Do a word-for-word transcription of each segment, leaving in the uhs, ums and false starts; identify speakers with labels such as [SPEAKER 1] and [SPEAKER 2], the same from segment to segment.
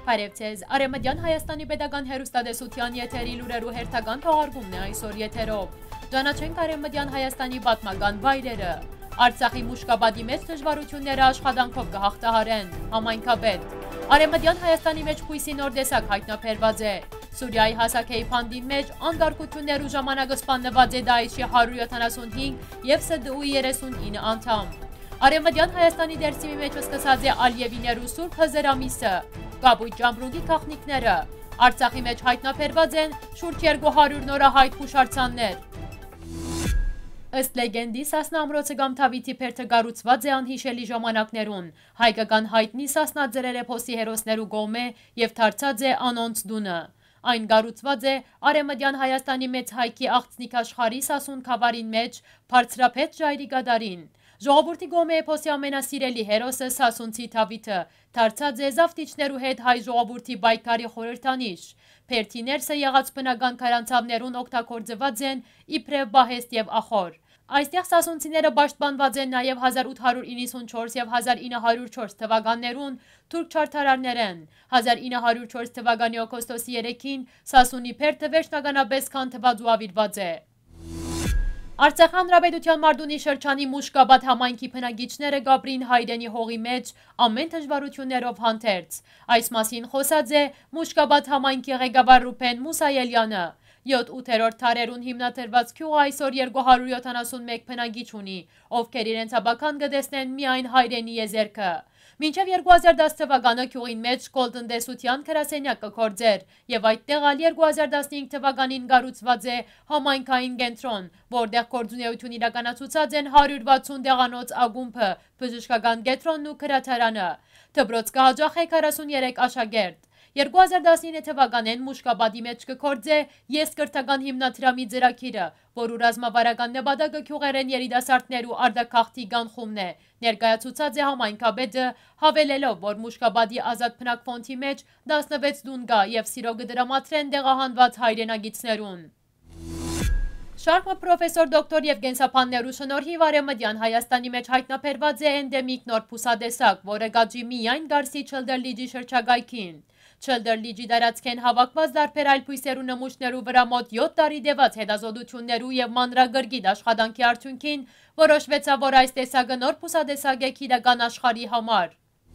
[SPEAKER 1] Բարևձեզ, Արևմտյան Հայաստանի Պետական հեռուստատեսության եթերի լուրերու հերթական թողարկումն է այսօր եթերով։ Ճանաչենք Արևմտյան Հայաստանի պատմական վայրերը։ Արցախի Մուշկաբադի մեծ դժվարությունները աշխատանքով կհաղթահարեն, համայնքապետ։ Արևմտյան Հայաստանի մեջ քույսի նոր տեսակ հայտնաբերված է։ Սուրիայի հասակեի փանդին մեջ անկարգություններու ժամանակը սպանված է Դաեշի հարյուր յոթանասունհինգ եւ Ս D U-ի երեսունինը անդամ։ Արևմտյան Հայաստանի դերսիմի մեջ սկսած է Ալիևիներու Սուրբ Հզեր ամիսը։ Կապույտ Ճամբրուգի քաղաքնիկները։ Արցախի մեջ հայտնաբերված են շուրջ երկու հարյուր նորահայտ հուշարձաններ։ Ըստ լեգենդի Սասնա ամրոցը կամ Թավիթի փերթը կառուցված է անհիշելի ժամանակներուն։ Հայկական հայտնի Սասնա ձրեր էփոսի հերոսներու գոմե եւ դարձած է անոնց դունը։ Այն կառուցված է Արևմտյան Հայաստանի մեծ հայքի աղցնիկ աշխարհի Սասուն խավարին մեջ բարձրափետ ժայռի գադարին։ Ժողովրդի գոմե էփոսի ամենասիրելի հերոսը Սասունցի Թավիթը դարձած է զավթիչներու հետ հայ ժողովրդի բայկարի խորհրդանիշ։ Փերթի ներսը եղած բնական քարանցավներուն օգտագործված են իբրև բահեստ եւ ախոր։ Այստեղ սասունցիները պաշտպանված են նաև հազար ութ հարյուր իննսունչորս եւ հազար ինը հարյուր չորս թվականներուն թուրք չարթարարներեն։ հազար ինը հարյուր չորս թվականի օգոստոսի երեքին Սասունի փերթը վերջնականապես քանդված ու ավիրված է։ Արցախ հանրապետության Մարտունի շրջանի Մուշկաբադ համայնքի բնակիչները գաբրին հայրենի հողի մեջ ամեն դժվարություններով հանդերձ։ Այս մասին խոսած է Մուշկաբադ համայնքի ղեկավար Ռուփեն Մուսայելյանը։ յոթ ութերորդ թարերուն հիմնադրված գյուղը այսօր երկու հարյուր յոթանասունմեկ բնակիչ ունի, ովքեր իրենց աբական կտեսնեն միայն հայրենի եզերքը։ Մինչև երկու հազար դաս թվականը գյուղին մեջ կոլտնտեսության գրասենյակ կգործեր եւ այդտեղ ալ երկու հազար տասնհինգ թվականին կառուցված է համայնքային կենտրոն, որտեղ գործունեություն իրականացուցած են հարյուր վաթսուն դեղանոց ակումբը, բժշկական կենտրոնն ու գրադարանը։ Դպրոց կհաջող է քառասունյերեք աշակերտ։ երկու հազար տասնինը թվականին Մուշկաբադի մեջ կգործե Ես կրթական հիմնադրամի ծրագիրը, որու ռազմավարական նպատակը գյուղերեն երիտասարդներու արտագաղթի կանխումն է։ Ներկայացուցած է համայնքապետը, հավելելով, որ Մուշկաբադի ազատ բնակ ֆոնդի մեջ տասնվեց տուն կա եւ սիրո կդրամատրեն տեղահանված հայրենագիցներուն։ Շարքը պրոֆեսոր դոկտոր եւ կենսապաններու շնորհիվ Արևմտյան Հայաստանի մեջ հայտնաբերված է էնդեմիկ նոր փուսատեսակ, որը գաճի միայն Գարսի Չլդրլիջի շրջակայքին։ Չլդրլիջի տարածքեն հավաքված դարբեր այլ բույսերու նմուշներու վրա մոտ յոթ տարի դեված հետազոտություններու եւ մանրագրգիռ աշխատանքի արդյունքին որոշվեցավ, որ այս տեսակը նոր փուսատեսակ է քիրական աշխարհի համար։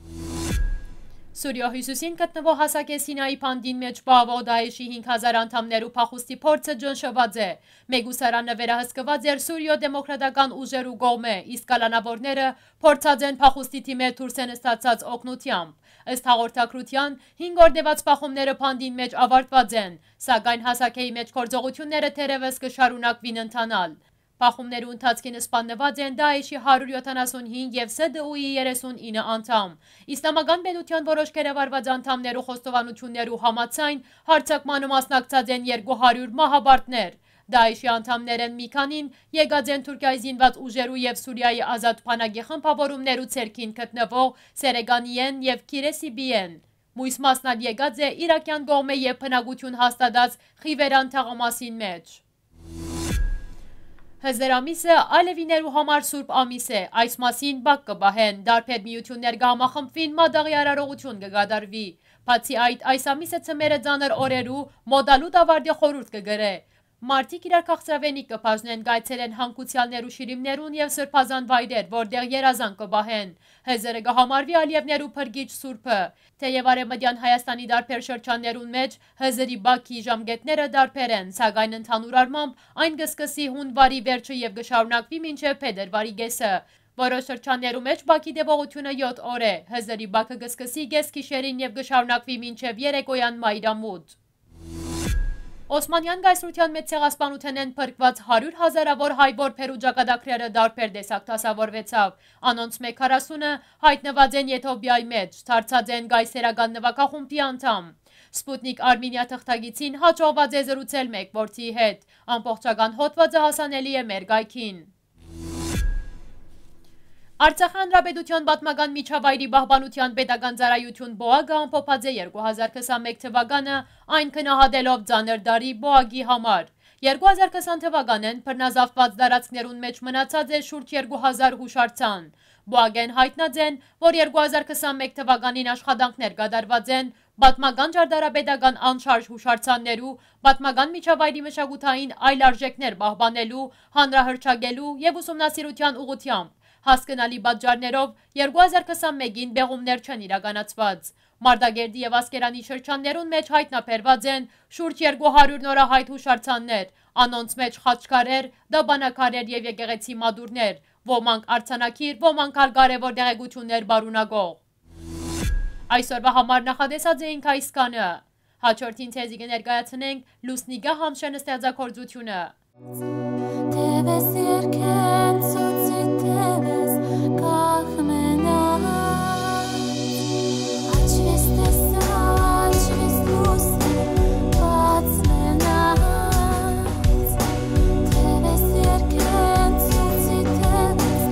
[SPEAKER 1] Սուրիո հյուսիսին գտնվող հասակե Սինայի փանդին մեջ պահվող Դաեշի հինգ հազար անդամներու փախուստի փորձը ջնշված է։ Մեգուսարանը վերահսկված էր Սուրիո դեմոկրատական ուժերու կողմէ, իսկ կալանավորները փորձած են փախուստի թիմը դուրս են ստացած օգնությամբ։ Ըստ հաղորդակցության հինգ օր դեված փախումները փանդին մեջ ավարտված են, սակայն հասակեի մեջ գործողությունները թերևս կշարունակվին ընթանալ։ Փախումներու ընթացքին սպանված են Դաեշի հարյուր յոթանասունհինգ եւ Ս D U-ի երեսունինը անդամ։ Իսլամական պետության որոշ կերավարված անդամներու խոստովանություններու համաձայն հարձակմանը մասնակցած են երկու հարյուր մահաբարտներ։ Դաեշի անդամներեն մի քանին եկած են Թուրքիայի զինված ուժերու եւ Սուրիայի ազատ բանակի խմբավորումներու ցերքին գտնվող Սերեգանիեն եւ Քիրեսիբիեն։ Մույս մասնալ եկած է իրաքյան կողմէ եւ բնակություն հաստատած Խիվերան թաղամասին մեջ։ Հզեր ամիսը ալևիներու համար սուրբ ամիս է, այս մասին բակ կբահեն, դարբեր միություններ կհամախմբվին, մադաղի արարողություն կգադարվի։ Բացի այդ, այս ամիսը ցմերը ծանր օրերու մոդալուտ ավարտի խորհուրդ կգրե։ Մարդիկ իրար քաղցրավենիք կբաժնեն, կայցելեն հանգուցյալներու շիրիմներուն եւ սրբազան վայրեր, որտեղ երազանք կբահեն։ Հզերը կհամարվի Ալիևներու փրկիչ սուրբը։ Թեև Արևմտյան Հայաստանի դարբեր շրջաններուն մեջ հզերի բաքի ժամկետները դարբեր են, սակայն ընդհանուր առմամբ այն կսկսի հունվարի վերջը եւ կշարունակվի մինչեւ փետրվարի կեսը։ Որոշ շրջաններու մեջ բաքի տևողությունը յոթ օր է։ Հզերի բաքը կսկսի կեսգիշերին եւ կշարունակվի մինչեւ երեկոյան մայրամուտ։ Օսմանյան գայսրության մեծ ցեղասպանության են փրկված հարյուր հազարավոր հայ որբերու ճակատագրերը դարբեր տեսակ դասավորվեցավ։ Անոնց մեկ քառասունը հայտնված են Եթովպիայի մեջ, դարձած են գայսերական նվագախումբի անդամ։ Սպուտնիկ Արմենիա թղթագիտին հաջողված է զրուցել մեկ որդիի հետ։ Ամբողջական հոդվածը հասանելի է մեր գայքին։ Արցախ հանրապետության պատմական միջավայրի պահպանության պետական ծառայություն ԲՕԱԳ-ը ամփոփած է երկու հազար քսանմեկ թվականը, այն քննադելով ծանր դարի ԲՕԱԳ-ի համար։ երկու հազար քսան թվականին բռնազավթված տարածքներուն մեջ մնացած է շուրջ երկու հազար հուշարձան։ ԲՕԱԳ-ն հայտնած են, որ երկու հազար քսանմեկ թվականին աշխատանքներ կատարված են Պատմական ճարտարապետական անշարժ հուշարձաններու, պատմական միջավայրի մշակութային այլ արժեքներ պահպանելու, հանրահրճագելու եւ ուսումնասիրության ուղղությամբ հասկանալի պատճառներով երկու հազար քսանմեկին բեղումներ չեն իրականացված։ Մարտակերտի եւ Ասկերանի շրջաններուն մեջ հայտնաբերված են շուրջ երկու հարյուր նորահայտ հուշարձաններ, անոնց մեջ խաչքարեր, դաբանակարեր եւ եկեղեցի մատուրներ, ոմանք արձանագիր, ոմանք ալ կարևոր տեղեկություններ բարունակող։ Այսօրվա համար նախադեսած էինք այս կանը։ Հաջորդին թեզի կներկայացնենք Լուսնիգա Համշեն ստեղծագործությունը։ Տևես երկեն ծոցի տևես կախմենան Աչվես տեսա, աչվես լուսը բացմենած Տևես երկեն ծոցի տևես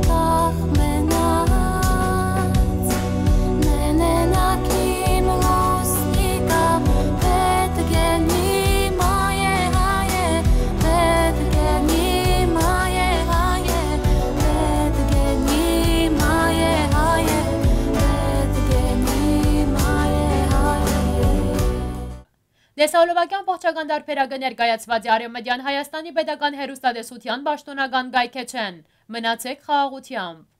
[SPEAKER 1] կախմենած Նենենակիմ լուսնիկա պետ գենի մայե հայե պետ գենի մայե հայե պետ գենի մայե հայե պետ գենի մայե հայե Դեսալովակյան պողջական դարբերակը ներկայացված է Արևմտյան Հայաստանի պետական հեռուստատեսության պաշտոնական գայքեչեն։ Մնացեք խաղաղությամբ։